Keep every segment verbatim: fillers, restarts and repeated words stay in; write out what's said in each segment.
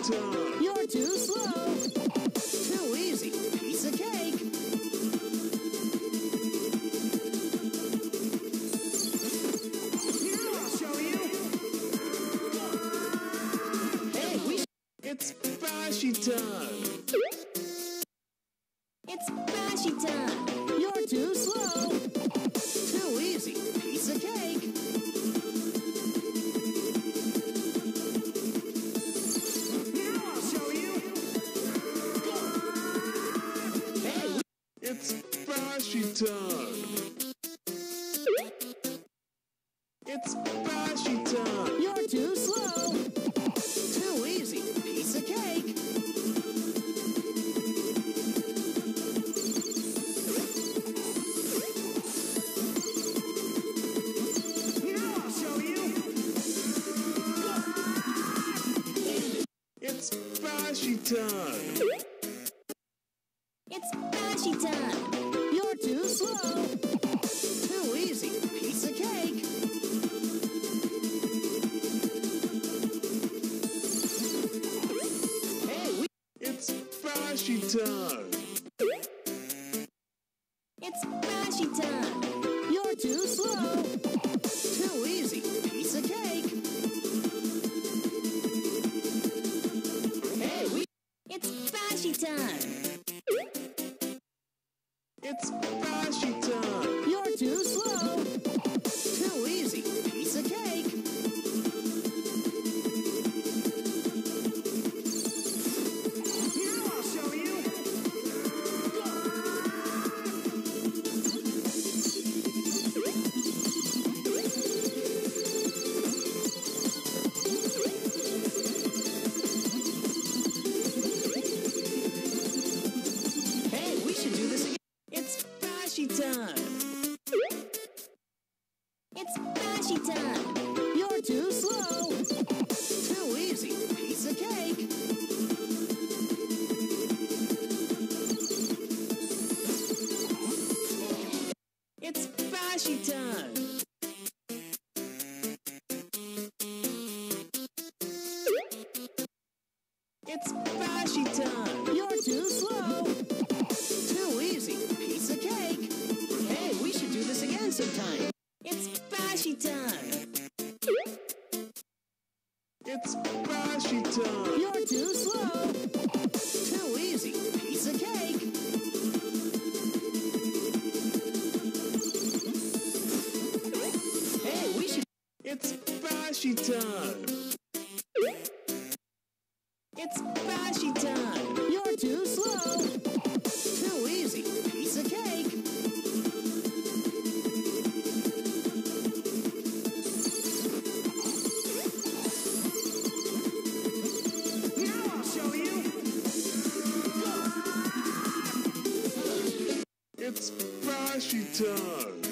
time. You're too slow. Too easy. Piece of cake. Here, I'll show you. Hey, we sh It's Bashy time. It's Bashy time. You're too slow. Too easy. Piece of cake. Now I'll show you. Hey, we It's Bashy time. It's Bashy time. You're too slow. Too easy. Piece of cake. Now I'll show you. It's Bashy time. It's Bashy time. You're too slow. Too easy. Piece of cake. Hey, we It's Bashy time. It's Bashy time. You're too slow. Too easy. Piece of cake. Hey, we It's Bashy time. It's Bashy time. You're too slow. Too easy. Piece of cake. Here, I'll show you. Hey, we should do this again. It's Bashy time. It's Bashy time. You're too slow. Too easy. Piece of cake. It's Bashy time. It's Bashy time. You're too slow. Too easy. Piece of cake. Hey, we should do this again sometime. It's Bashy time. It's Bashy time. You're too slow. Too easy. Piece of cake. Hey, we should. It's Bashy time. It's Bashy time. You're too slow. Too easy. Piece of cake. Now I'll show you. It's Bashy time.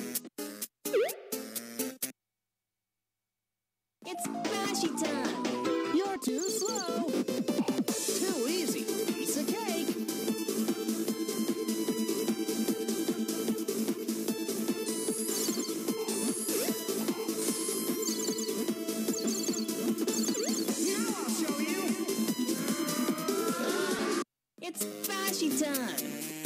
It's Bashy time. You're too slow. Too easy. Piece of cake. Now I'll show you. It's Bashy time.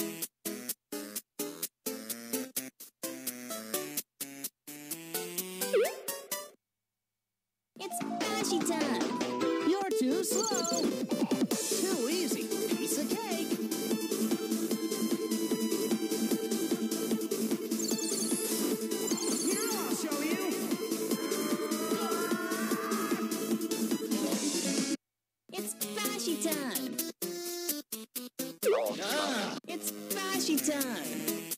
It's Bashy time. You're too slow. Too easy. Piece of cake. Now I'll show you. It's Bashy time. Ah, it's Bashy time.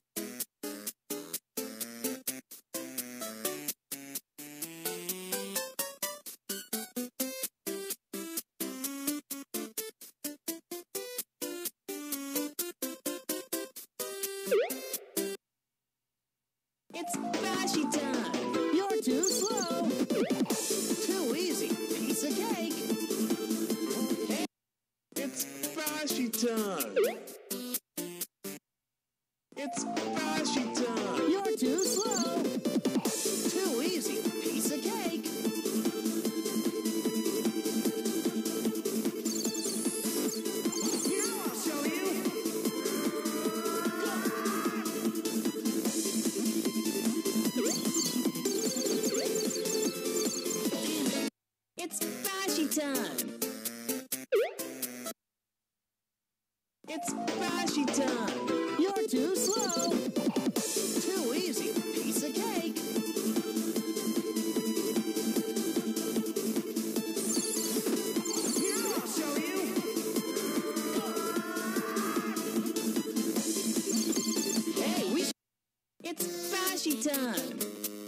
It's Bashy time. You're too slow. Too easy. Piece of cake. Hey, It's Bashy time. It's Bashy time. you're too slow. Too easy. Piece of cake. time. It's Bashy time. You're too slow. Too easy. Piece of cake. Here, I'll show you. Hey, we sh- It's Bashy time.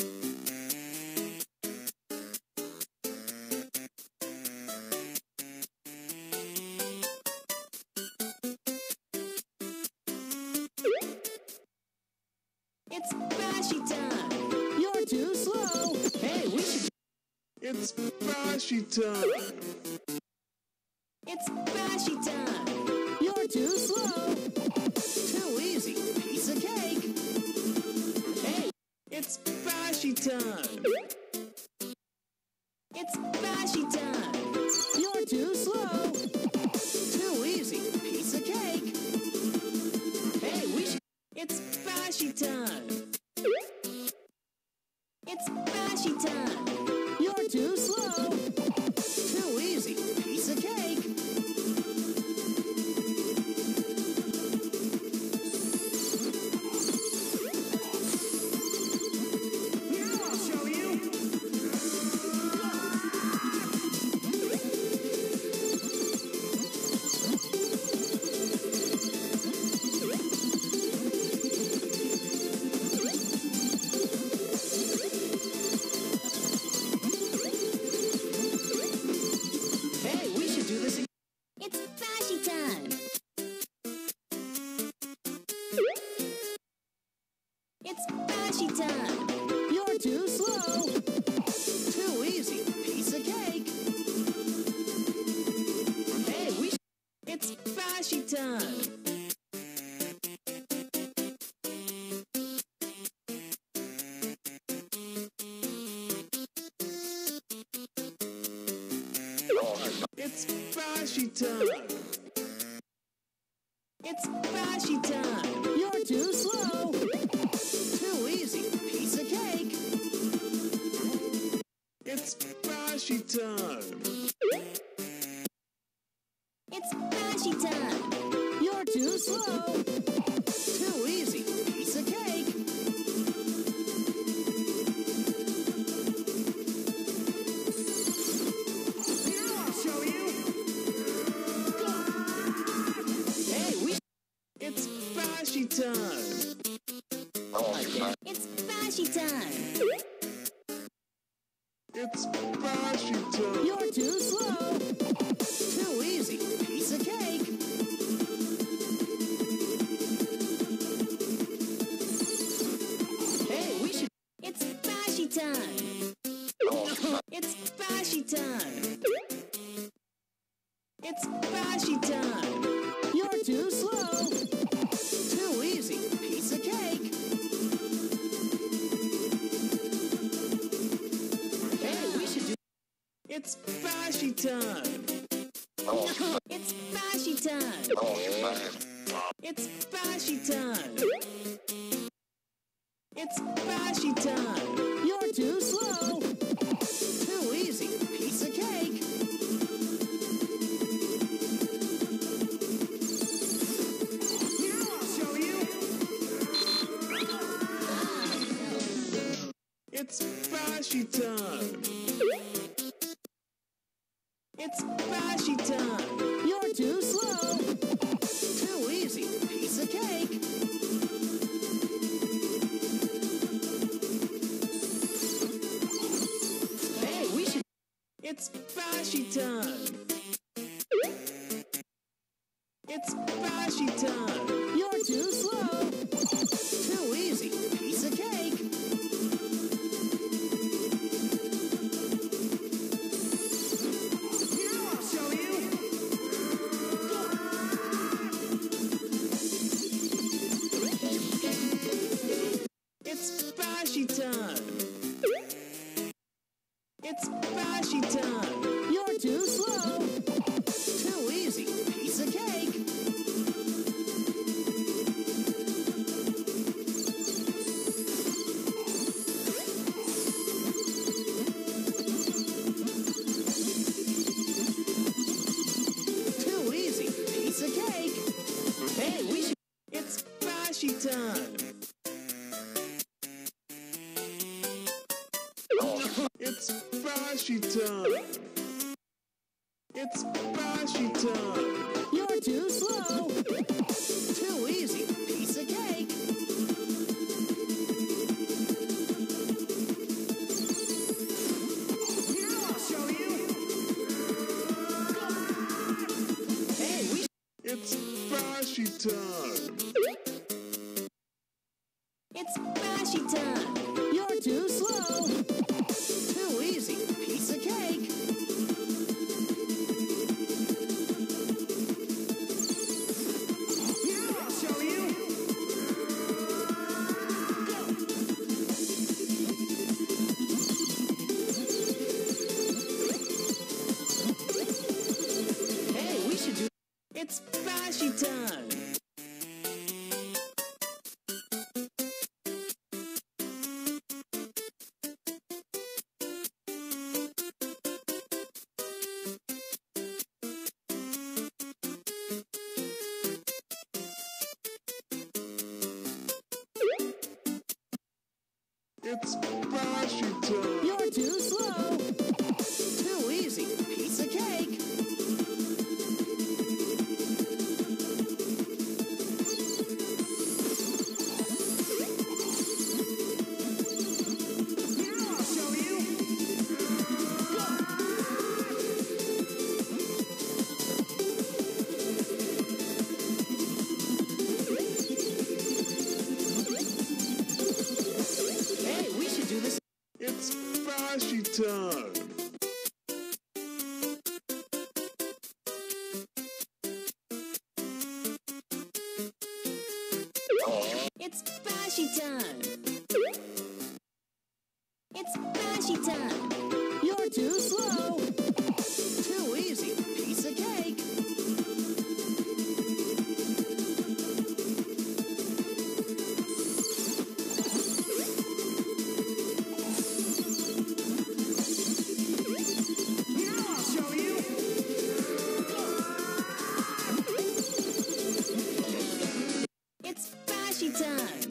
It's Bashy time. You're too slow. Hey, we should. It's Bashy time. It's Bashy time. You're too slow. Too easy. Piece of cake. Hey, It's Bashy time. it's Bashy time. You're too slow. Too easy. Piece of cake. Hey, we should. It's Bashy time. It's Bashy time. You're too slow. Too easy. Piece of cake. Here, I'll show you. Hey, we should do this again. It's Bashy time. It's Bashy time. You're too slow. Too easy. Piece of cake. Hey, we sh- It's Bashy time. It's Bashy time. It's Bashy time. You're too slow. Too easy. Piece of cake. It's Bashy time. It's Bashy time. You're too slow. Too easy. Piece of cake. Here, I'll show you. Hey, we sh- It's Bashy time. It's Bashy time. It's Bashy time. You're too slow. Too easy. Piece of cake. Hey, we should. It's Bashy time. It's Bashy time. It's Bashy time. You're too slow. Too easy. Piece of cake. Hey, we should do. It's Bashy time. It's Bashy time. It's Bashy time. It's Bashy time. You're too slow. Too easy. Piece of cake. Here, I'll show you. It's Bashy time. It's Bashy time. You're too slow. Too easy. Piece of cake. Hey, we should. It's Bashy time. It's Bashy time. You're too slow. Too easy. Piece of cake. Here, I'll show you. It's Bashy time. It's Bashy time. You're too slow. Too easy. Piece of cake. It's Bashi time! It's Bashi time! You're too slow. Too easy. Piece of cake. Here, I'll show you! Hey, we. It's Bashi time! It's Bashi time. You're too slow. Too easy. Piece of cake. Here, I'll show you! Hey, we should do. It's Bashi time! It's Bashi time! You're too slow. Too easy. Piece of cake. Here, I'll show you! Hey, we should do this. It's Bashi time! It's Bashi time. It's Bashi time. You're too slow. Too easy. Piece of cake. Here, I'll show you! It's Bashi time.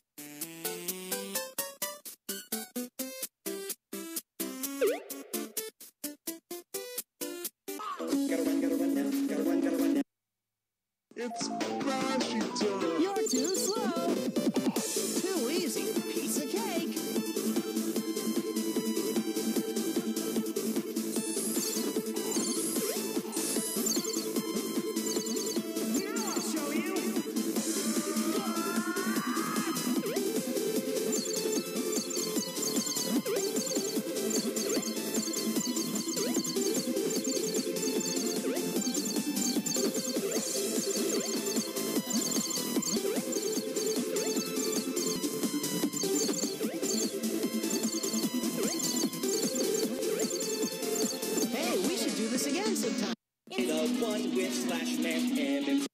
It's Bashi time! You're too slow. Too easy. Piece of cake. Here, I'll show you! Hey, we should do this again sometime. The one with slash man and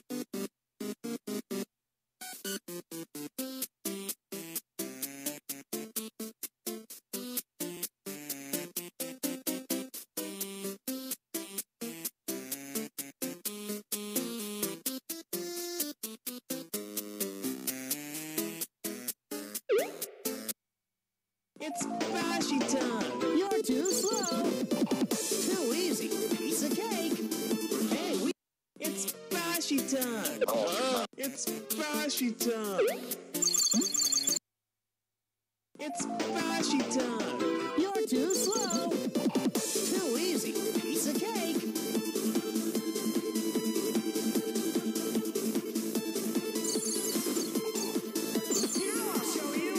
It's Bashi time! You're too slow. Too easy. Piece of cake. Hey, we. It's Bashi time! It's Bashi time! It's Bashi time! You're too slow. Too easy. Piece of cake. Here, I'll show you!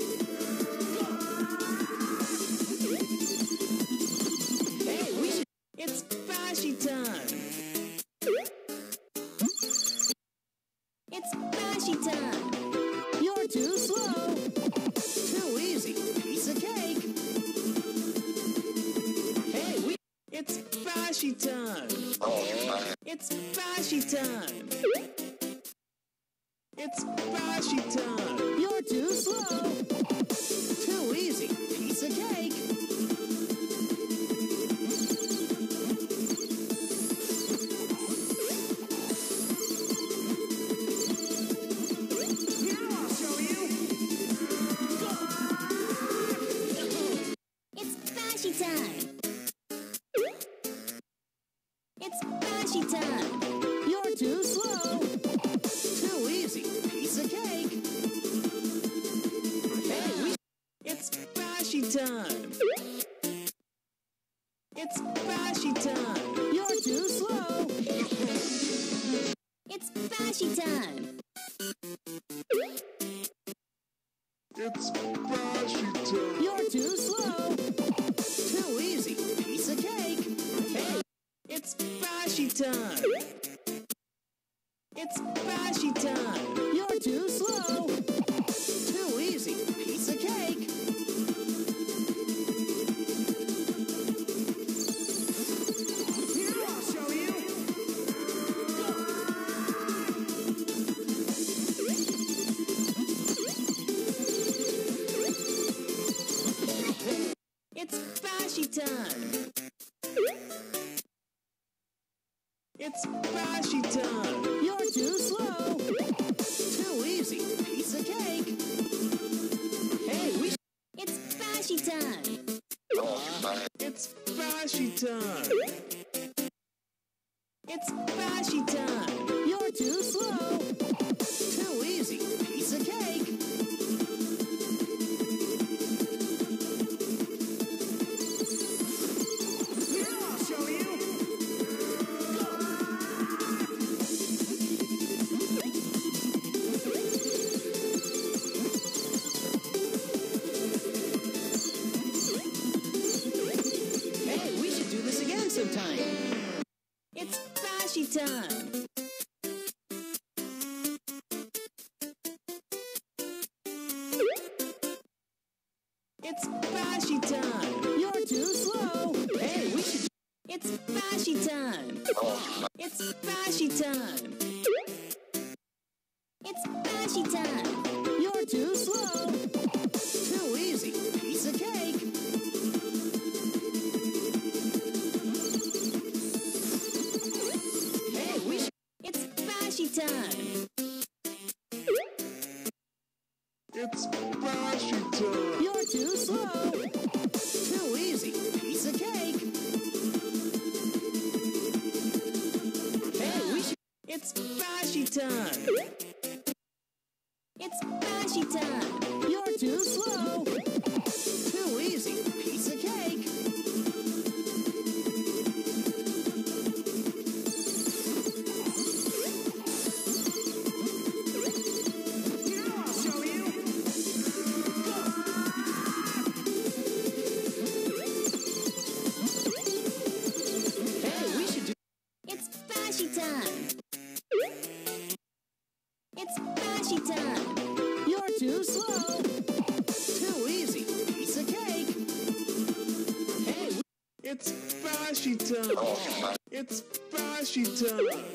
Hey, we should. It's Bashi time! It's Bashi time. You're too slow. Too easy. Piece of cake. Hey, we. It's Bashi time! It's Bashi time! It's Bashi time! You're too slow. Too easy. Piece of cake. Here, I'll show you! It's time. It's Bashy time. You're too slow. Too easy. Piece of cake. Hey, we... It's Bashy time. It's Bashy time. You're too slow. It's Bashy time. It's Bashy time. You're too slow. Too easy. Piece of cake. Hey, It's Bashy time. It's Bashy time. you're too slow. Too easy. Piece of cake. Here, I'll show you. It's Bashy time. It's Bashy time. You're too slow. Too easy. Piece of cake. Hey, we... It's Bashy time. It's Bashy time. It's Bashy time. You're too slow. Too easy. Piece of cake. Here, I'll show you. Hey, we should do this again sometime. It's Bashy time. It's Bashy time. You're too slow. Hey, we should... It's Bashy time. It's Bashy time. It's Bashy time. You're too slow. Too easy. Piece of cake. Hey, we should... It's Bashy time. It's Bashy time. You're too slow. Too easy. Piece of cake. Hey, we should... It's Bashy time. It's Bashy time. You're too slow. Too easy. Piece of cake. Here, I'll show you. Hey, we should do... It's Bashy time. It's Bashy time. You're too slow. Too easy. Piece of cake. Hey, we... It's Bashy time. It's Bashy time.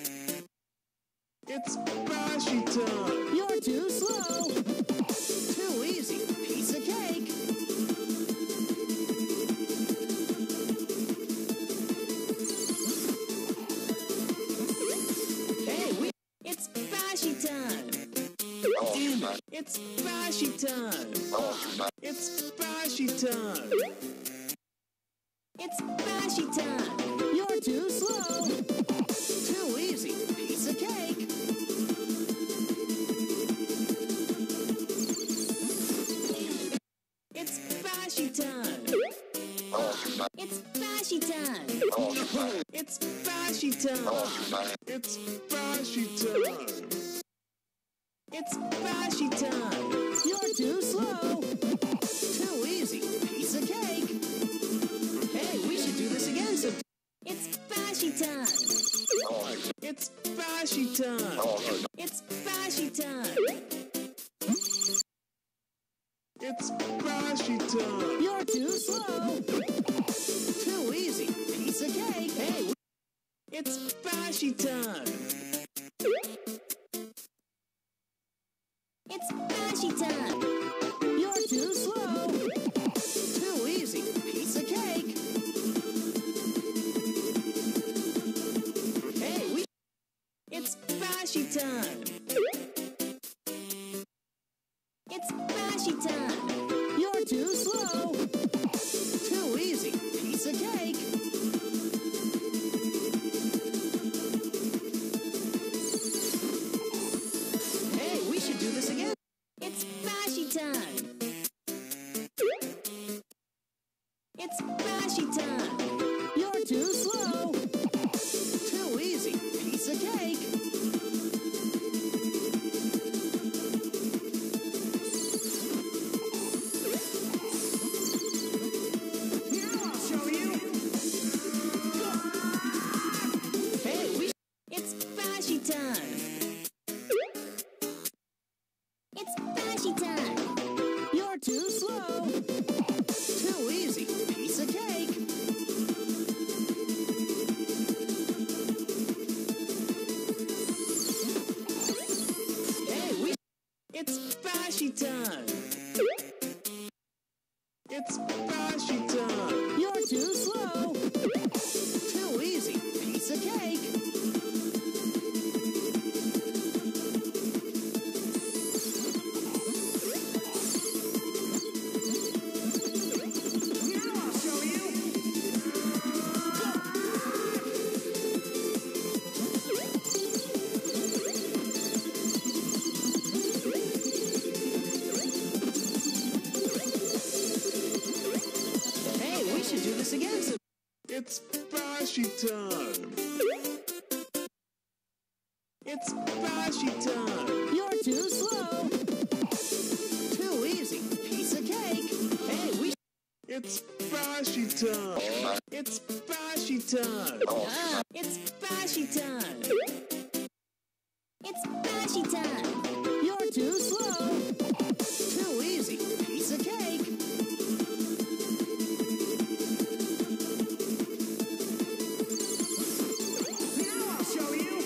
It's Bashy time. You're too slow. Too easy. Piece of cake. Hey, we... It's Bashy time. It's Bashy time. It's Bashy time. It's Bashy time. You're too slow. Too easy. Piece of cake. It's Bashy time. It's Bashy time. It's Bashy time. It's Bashy time. It's Bashy time. You're too slow. Too easy. Piece of cake. Hey, we should do this again sometime. It's Bashy time. It's Bashy time. It's Bashy time. It's Bashy time. You're too slow. Too easy. Piece of cake. Hey, we... It's Bashy time. It's Bashy time. You're too slow. It's Bashy time. You're too slow. Too easy. Piece of cake. Now I'll show you. Hey, we. It's Bashy time. It's Bashy time. You're too slow. Too easy. Piece of cake. Hey, we. It's Bashy time. It's Bashy time. You're too slow. Too easy. Piece of cake. Now I'll show you. Hey, we should do this again some. It's Bashy time. It's Bashy time. You're too slow. Too easy. Piece of cake. Hey, we. It's Bashy time. It's Bashy time. Ah, it's Bashy time. It's Bashy time. You're too slow. Too easy. Piece of cake. Now I'll show you.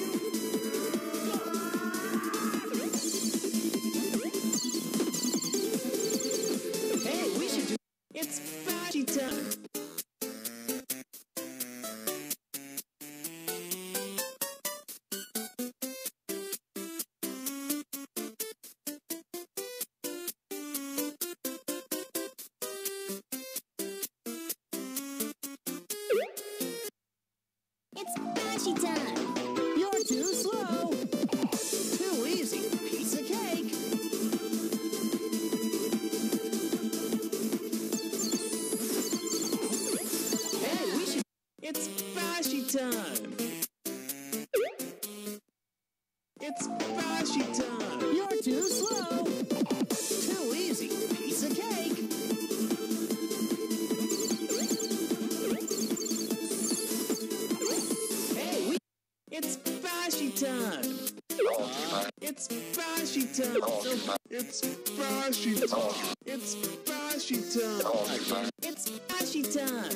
Hey, we should do. It's Bashy time. It's Bashy time. You're too slow. Too easy. Piece of cake. Hey, we should. It's Bashy time. It's Bashy time. You're too slow. Too easy. Piece of cake. Hey, we. It's Bashy time. It's Bashy time. It's Bashy time. It's Bashy time. It's Bashy time.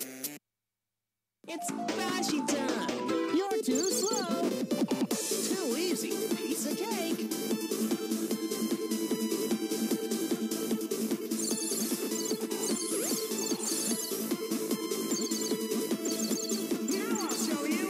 It's Bashy time. You're too slow. Too easy. Piece of cake. Now I'll show you.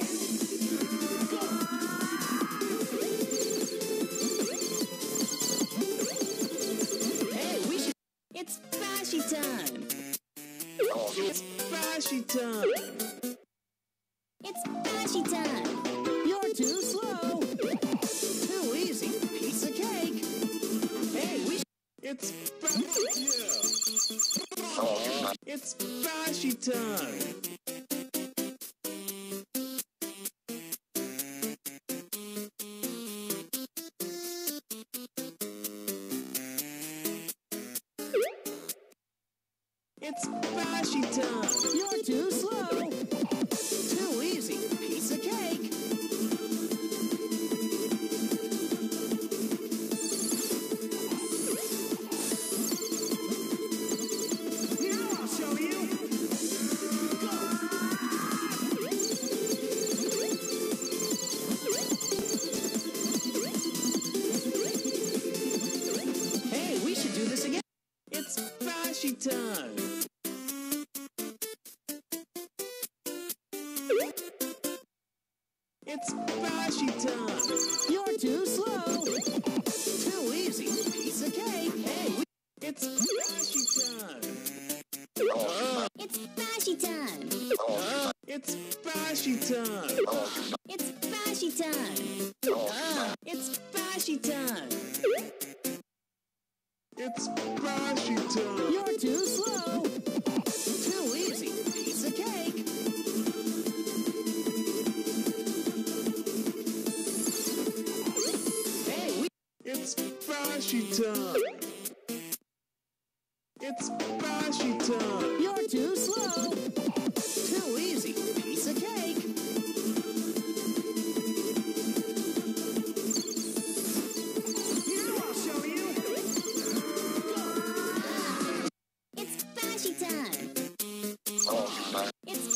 Hey, we should. It's Bashy time. It's Bashy time. It's Bashy time. You're too slow. Too easy. Piece of cake. Hey, we. It's Bashy. Yeah. It's Bashy time. It's Bashy time. You're too slow. Too easy. Piece of cake. Now I'll show you. Hey, we should do this again. It's Bashy time. It's Bashy time. You're too slow. Too easy. Piece of cake. Hey, we. It's Bashy time. It's Bashy time. It's Bashy time. It's Bashy time. It's Bashy time. It's Bashy time. You're too slow. Too easy. Bashy time. It's Bashy time. You're too slow. Too easy. Piece of cake. Here, I'll show you. It's Bashy time. It's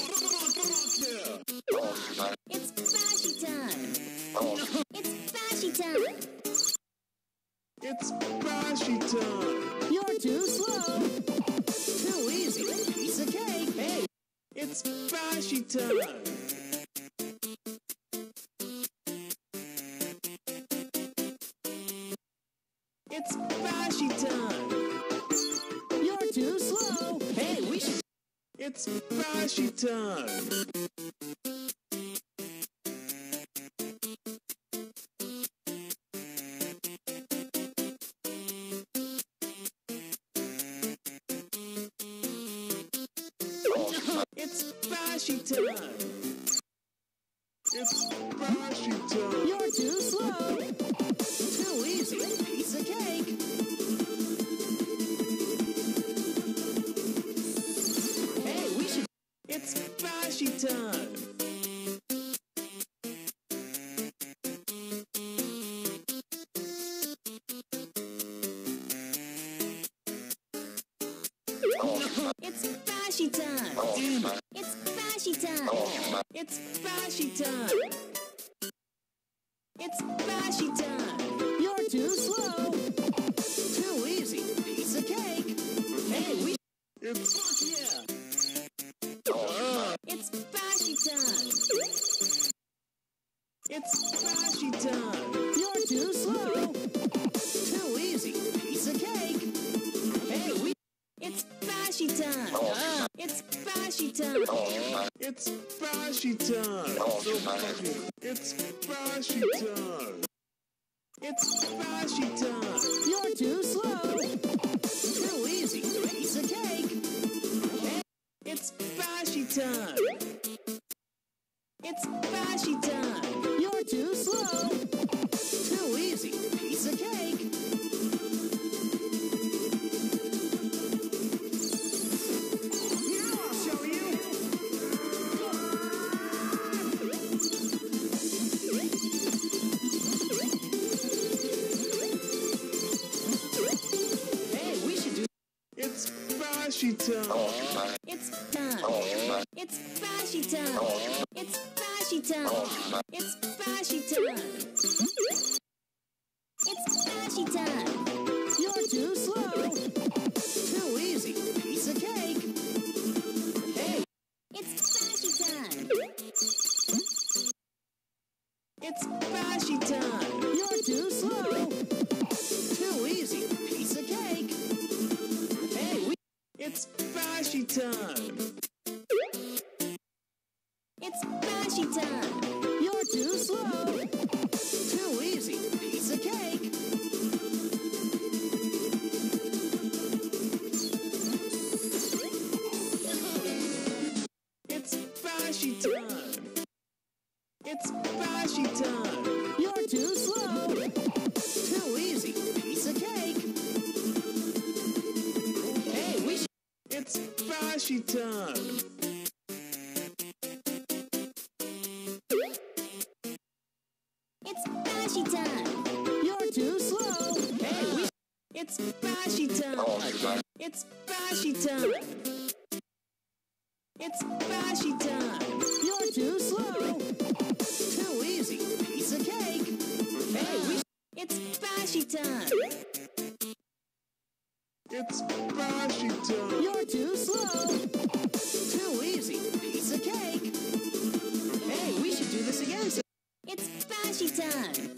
It's Bashy time. It's Bashy time. It's Bashy time. You're too slow. Too easy. Piece of cake. Hey, It's Bashy time. It's Bashy time. you're too slow. Hey, we should. It's Bashy time. It's Bashy time. It's Bashy time. You're too slow. Too easy. Piece of cake. Hey, we should. It's Bashy time. It's Bashy time. It's Bashy time. It's Bashy time. It's Bashy time. You're too slow. Too easy. Piece of cake. Hey, we. It's Yeah. It's Bashy time. It's Bashy time. You're too slow. Too easy. Piece of cake. Hey, we. It's Bashy time. It's Bashy time. It's Bashy time. So bashy. It's Bashy time. It's Bashy time. You're too slow. Too easy. Piece of cake. It's Bashy time. It's Bashy time. You're too slow. Too easy. Piece of cake. Here, I'll show you. Hey, we should do. It's Bashy time. It's time. It's Bashy time. It's Bashy time. It's Bashy time. It's Bashy time. You're too slow. Too easy. Piece of cake. Hey, It's Bashy time. It's Bashy time. you're too slow. Too easy. Piece of cake. Hey, we. It's Bashy time. It's Bashy time. You're too slow. Too easy. Piece of cake. It's Bashy time. It's Bashy time. You're too slow. Too easy. Piece of cake. Hey, we should. It's Bashy time. It's Bashy time. You're too slow. Hey, we. It's Bashy time. It's Bashy time. It's Bashy time. You're too slow. Too easy. Piece of cake. Hey, we. It's Bashy time. It's Bashy time. You're too slow. Too easy. Piece of cake. Hey, we should do this again. So- It's Bashy time.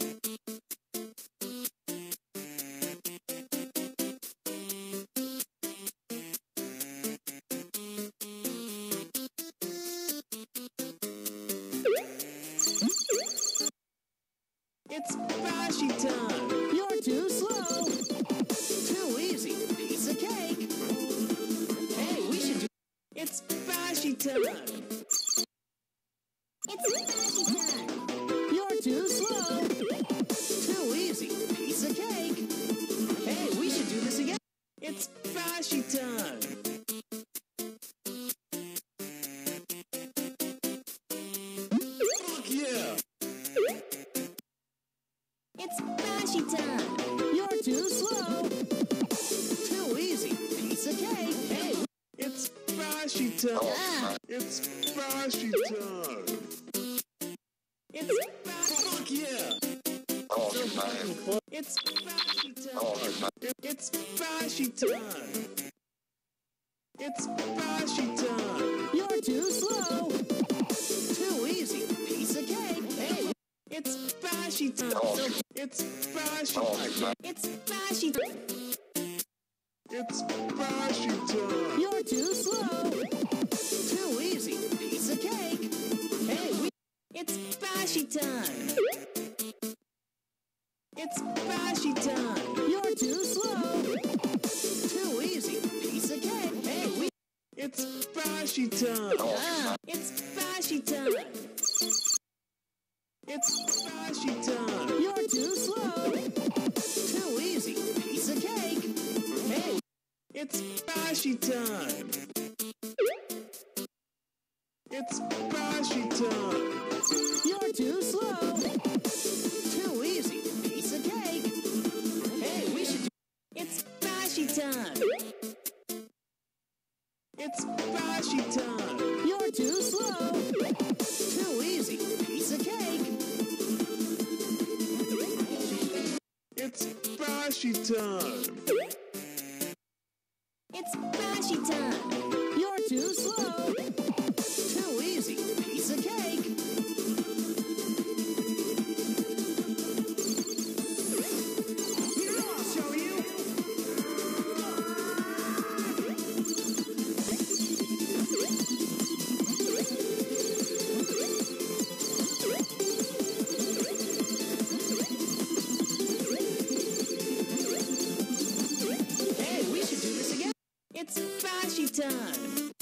It's Bashy time. You're too slow. Too easy. Piece of cake. Hey, we should do. It's Bashy time. It's Bashy time. You're too slow. Too easy. Piece of cake. Bashy time. Ah. It's Bashy time. It's Fuck yeah. It's Bashy time. It's Bashy time. It's Bashy time. You're too slow. Too easy. Piece of cake. Hey. It's Bashy time. It's Bashy time. It's Bashy time. It's Bashy time. You're too slow. Too easy. Piece of cake. Hey, we. It's Bashy time. It's Bashy time. You're too slow. Too easy. Piece of cake. Hey, we. It's Bashy time. Ah. It's Bashy time. It's Bashy time. You're too slow. Too easy. Piece of cake. Hey, it's Bashy time. It's Bashy time. You're too slow. Too easy. Piece of cake. Hey, we should do. It's Bashy time. It's Bashy time. You're too slow. Too easy. Piece of cake. It's Bashy time. It's Bashy time. You're too slow. Too easy. Piece of cake. Here, I'll show you. Hey, we should do this again. It's Bashy time.